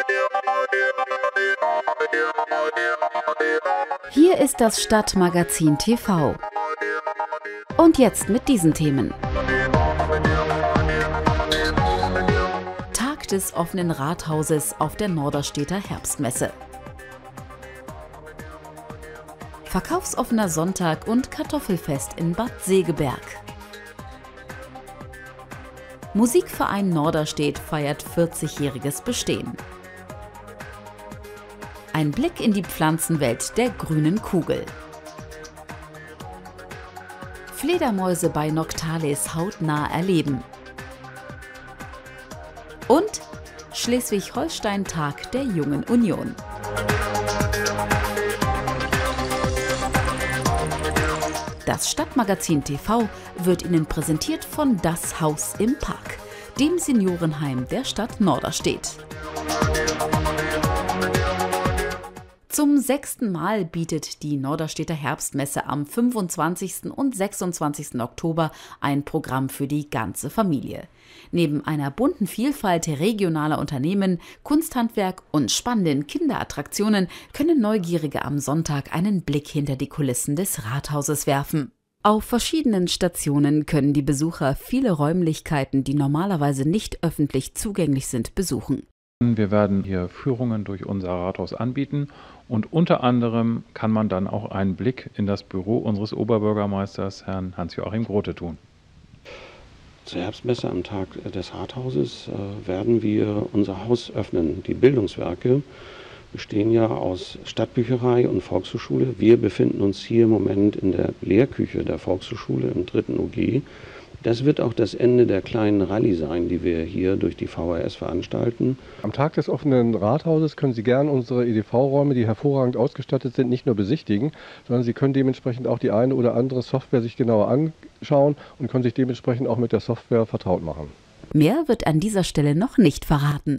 Hier ist das Stadtmagazin TV. Und jetzt mit diesen Themen. Tag des offenen Rathauses auf der Norderstedter Herbstmesse. Verkaufsoffener Sonntag und Kartoffelfest in Bad Segeberg. Musikverein Norderstedt feiert 40-jähriges Bestehen. Ein Blick in die Pflanzenwelt der grünen Kugel. Fledermäuse bei Noctalis hautnah erleben. Und Schleswig-Holstein-Tag der Jungen Union. Das Stadtmagazin TV wird Ihnen präsentiert von Das Haus im Park, dem Seniorenheim der Stadt Norderstedt. Zum 6. Mal bietet die Norderstedter Herbstmesse am 25. und 26. Oktober ein Programm für die ganze Familie. Neben einer bunten Vielfalt regionaler Unternehmen, Kunsthandwerk und spannenden Kinderattraktionen können Neugierige am Sonntag einen Blick hinter die Kulissen des Rathauses werfen. Auf verschiedenen Stationen können die Besucher viele Räumlichkeiten, die normalerweise nicht öffentlich zugänglich sind, besuchen. Wir werden hier Führungen durch unser Rathaus anbieten und unter anderem kann man dann auch einen Blick in das Büro unseres Oberbürgermeisters, Herrn Hans-Joachim Grote, tun. Zur Herbstmesse am Tag des Rathauses werden wir unser Haus öffnen. Die Bildungswerke bestehen ja aus Stadtbücherei und Volkshochschule. Wir befinden uns hier im Moment in der Lehrküche der Volkshochschule im 3. OG. Das wird auch das Ende der kleinen Rallye sein, die wir hier durch die VHS veranstalten. Am Tag des offenen Rathauses können Sie gerne unsere EDV-Räume, die hervorragend ausgestattet sind, nicht nur besichtigen, sondern Sie können dementsprechend auch die eine oder andere Software sich genauer anschauen und können sich dementsprechend auch mit der Software vertraut machen. Mehr wird an dieser Stelle noch nicht verraten.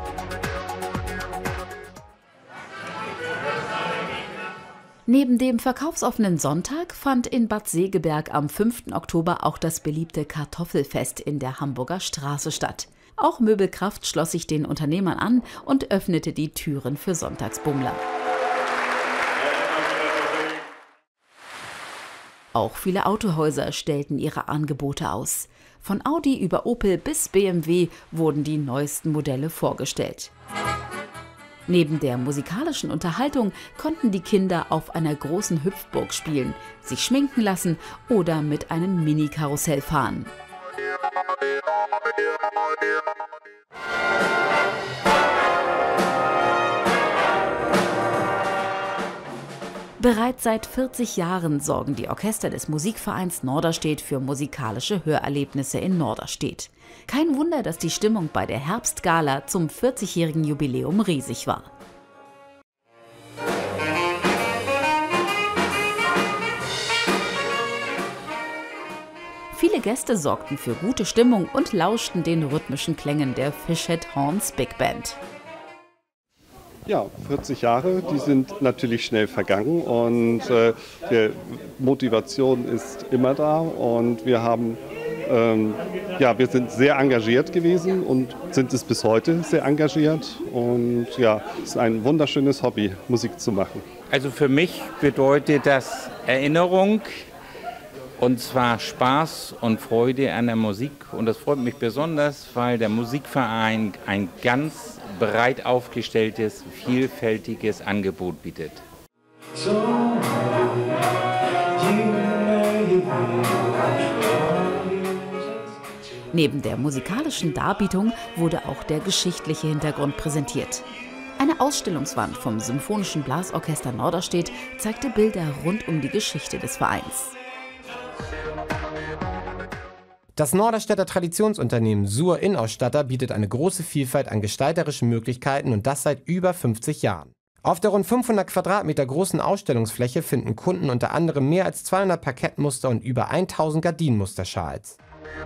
Neben dem verkaufsoffenen Sonntag fand in Bad Segeberg am 5. Oktober auch das beliebte Kartoffelfest in der Hamburger Straße statt. Auch Möbelkraft schloss sich den Unternehmern an und öffnete die Türen für Sonntagsbummler. Auch viele Autohäuser stellten ihre Angebote aus. Von Audi über Opel bis BMW wurden die neuesten Modelle vorgestellt. Neben der musikalischen Unterhaltung konnten die Kinder auf einer großen Hüpfburg spielen, sich schminken lassen oder mit einem Mini-Karussell fahren. Bereits seit 40 Jahren sorgen die Orchester des Musikvereins Norderstedt für musikalische Hörerlebnisse in Norderstedt. Kein Wunder, dass die Stimmung bei der Herbstgala zum 40-jährigen Jubiläum riesig war. Viele Gäste sorgten für gute Stimmung und lauschten den rhythmischen Klängen der Fishhead Horns Big Band. Ja, 40 Jahre, die sind natürlich schnell vergangen und die Motivation ist immer da und wir sind sehr engagiert gewesen und sind es bis heute sehr engagiert und ja, es ist ein wunderschönes Hobby, Musik zu machen. Also für mich bedeutet das Erinnerung und zwar Spaß und Freude an der Musik und das freut mich besonders, weil der Musikverein ein ganz breit aufgestelltes, vielfältiges Angebot bietet. Neben der musikalischen Darbietung wurde auch der geschichtliche Hintergrund präsentiert. Eine Ausstellungswand vom Symphonischen Blasorchester Norderstedt zeigte Bilder rund um die Geschichte des Vereins. Das Norderstedter Traditionsunternehmen Sur Innenausstatter bietet eine große Vielfalt an gestalterischen Möglichkeiten und das seit über 50 Jahren. Auf der rund 500 Quadratmeter großen Ausstellungsfläche finden Kunden unter anderem mehr als 200 Parkettmuster und über 1000 Gardinenmusterschals.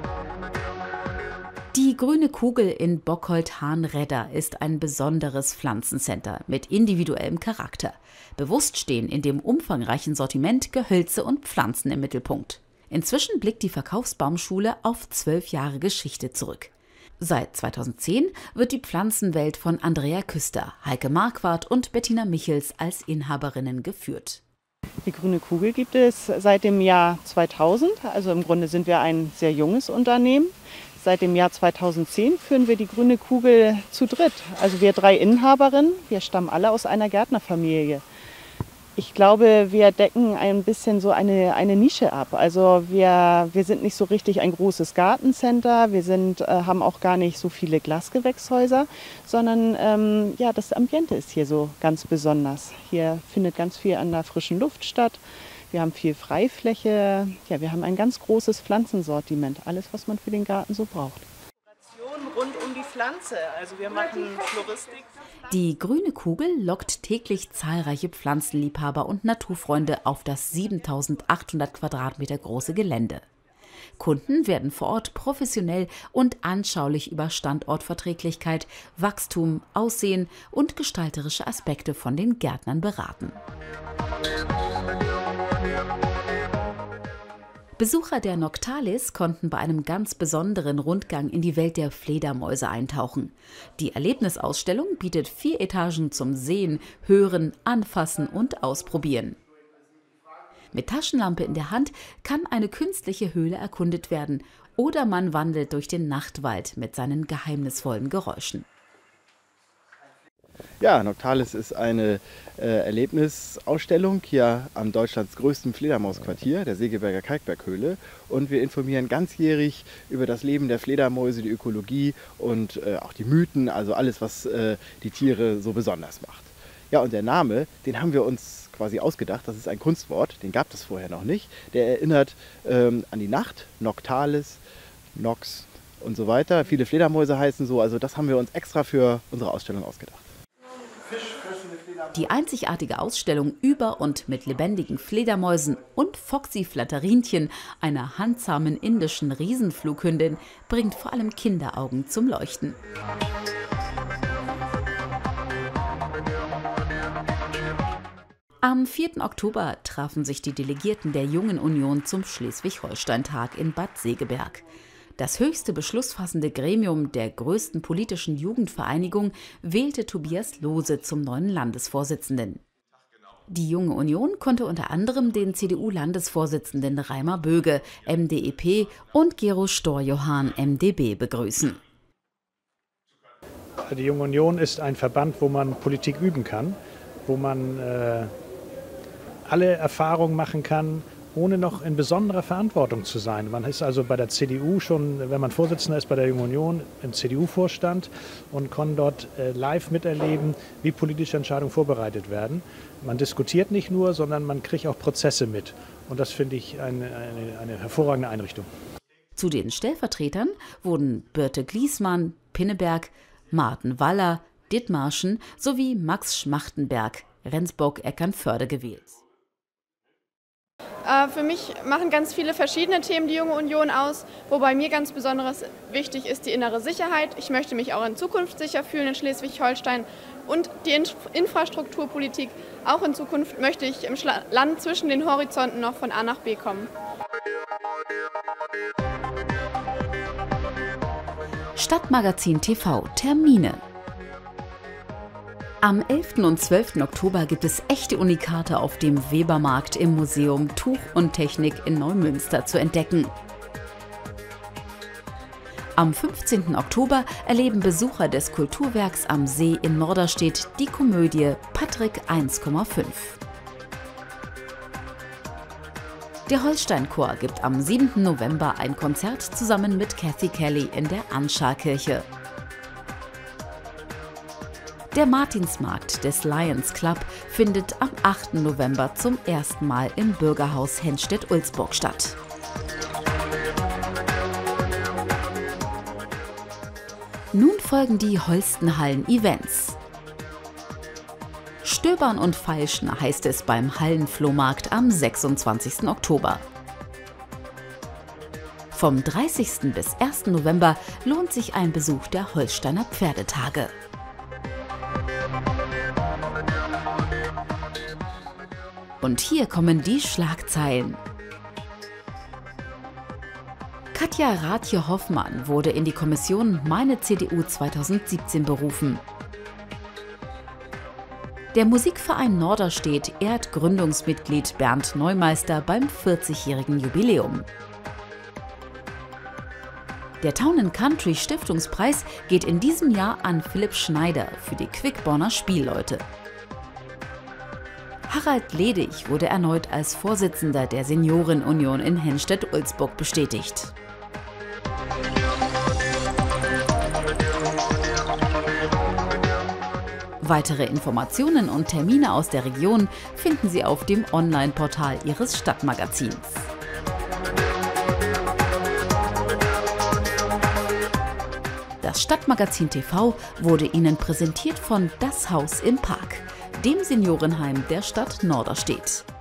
Die grüne Kugel in Bockholdt-Hahnredder ist ein besonderes Pflanzencenter mit individuellem Charakter. Bewusst stehen in dem umfangreichen Sortiment Gehölze und Pflanzen im Mittelpunkt. Inzwischen blickt die Verkaufsbaumschule auf 12 Jahre Geschichte zurück. Seit 2010 wird die Pflanzenwelt von Andrea Küster, Heike Marquardt und Bettina Michels als Inhaberinnen geführt. Die Grüne Kugel gibt es seit dem Jahr 2000, also im Grunde sind wir ein sehr junges Unternehmen. Seit dem Jahr 2010 führen wir die Grüne Kugel zu dritt. Also wir 3 Inhaberinnen, wir stammen alle aus einer Gärtnerfamilie. Ich glaube, wir decken ein bisschen so eine Nische ab. Also wir sind nicht so richtig ein großes Gartencenter, haben auch gar nicht so viele Glasgewächshäuser, sondern ja, das Ambiente ist hier so ganz besonders. Hier findet ganz viel an der frischen Luft statt. Wir haben viel Freifläche, ja, wir haben ein ganz großes Pflanzensortiment, alles, was man für den Garten so braucht. Rund um die Pflanze, also wir machen Floristik. Die Grüne Kugel lockt täglich zahlreiche Pflanzenliebhaber und Naturfreunde auf das 7800 Quadratmeter große Gelände. Kunden werden vor Ort professionell und anschaulich über Standortverträglichkeit, Wachstum, Aussehen und gestalterische Aspekte von den Gärtnern beraten. Besucher der Noctalis konnten bei einem ganz besonderen Rundgang in die Welt der Fledermäuse eintauchen. Die Erlebnisausstellung bietet 4 Etagen zum Sehen, Hören, Anfassen und Ausprobieren. Mit Taschenlampe in der Hand kann eine künstliche Höhle erkundet werden oder man wandelt durch den Nachtwald mit seinen geheimnisvollen Geräuschen. Ja, Noctalis ist eine Erlebnisausstellung hier am Deutschlands größten Fledermausquartier, der Segeberger Kalkberghöhle. Und wir informieren ganzjährig über das Leben der Fledermäuse, die Ökologie und auch die Mythen, also alles, was die Tiere so besonders macht. Ja, und der Name, den haben wir uns quasi ausgedacht. Das ist ein Kunstwort, den gab es vorher noch nicht. Der erinnert an die Nacht, Noctalis, Nox und so weiter. Viele Fledermäuse heißen so, also das haben wir uns extra für unsere Ausstellung ausgedacht. Die einzigartige Ausstellung über und mit lebendigen Fledermäusen und Foxy Flatterinchen, einer handzahmen indischen Riesenflughündin, bringt vor allem Kinderaugen zum Leuchten. Am 4. Oktober trafen sich die Delegierten der Jungen Union zum Schleswig-Holstein-Tag in Bad Segeberg. Das höchste beschlussfassende Gremium der größten politischen Jugendvereinigung wählte Tobias Lohse zum neuen Landesvorsitzenden. Die Junge Union konnte unter anderem den CDU-Landesvorsitzenden Reimer Böge, MdEP, und Gero Storjohann, MdB, begrüßen. Die Junge Union ist ein Verband, wo man Politik üben kann, wo man alle Erfahrungen machen kann, ohne noch in besonderer Verantwortung zu sein. Man ist also bei der CDU schon, wenn man Vorsitzender ist bei der Jungen Union, im CDU-Vorstand und kann dort live miterleben, wie politische Entscheidungen vorbereitet werden. Man diskutiert nicht nur, sondern man kriegt auch Prozesse mit. Und das finde ich eine hervorragende Einrichtung. Zu den Stellvertretern wurden Birte Gliesmann, Pinneberg, Martin Waller, Dithmarschen sowie Max Schmachtenberg, Rendsburg-Eckernförde gewählt. Für mich machen ganz viele verschiedene Themen die Junge Union aus, wobei mir ganz besonders wichtig ist die innere Sicherheit. Ich möchte mich auch in Zukunft sicher fühlen in Schleswig-Holstein und die Infrastrukturpolitik. Auch in Zukunft möchte ich im Land zwischen den Horizonten noch von A nach B kommen. Stadtmagazin TV Termine. Am 11. und 12. Oktober gibt es echte Unikate auf dem Webermarkt im Museum Tuch und Technik in Neumünster zu entdecken. Am 15. Oktober erleben Besucher des Kulturwerks am See in Norderstedt die Komödie Patrick 1,5. Der Holsteinchor gibt am 7. November ein Konzert zusammen mit Kathy Kelly in der Anscharkirche. Der Martinsmarkt des Lions Club findet am 8. November zum ersten Mal im Bürgerhaus Henstedt-Ulzburg statt. Nun folgen die Holstenhallen-Events. Stöbern und feilschen heißt es beim Hallenflohmarkt am 26. Oktober. Vom 30. bis 1. November lohnt sich ein Besuch der Holsteiner Pferdetage. Und hier kommen die Schlagzeilen. Katja Rathje-Hoffmann wurde in die Kommission Meine CDU 2017 berufen. Der Musikverein Norderstedt ehrt Gründungsmitglied Bernd Neumeister beim 40-jährigen Jubiläum. Der Town & Country Stiftungspreis geht in diesem Jahr an Philipp Schneider für die Quickborner Spielleute. Harald Ledig wurde erneut als Vorsitzender der Seniorenunion in Henstedt-Ulzburg bestätigt. Weitere Informationen und Termine aus der Region finden Sie auf dem Online-Portal Ihres Stadtmagazins. Das Stadtmagazin TV wurde Ihnen präsentiert von Das Haus im Park, dem Seniorenheim der Stadt Norderstedt.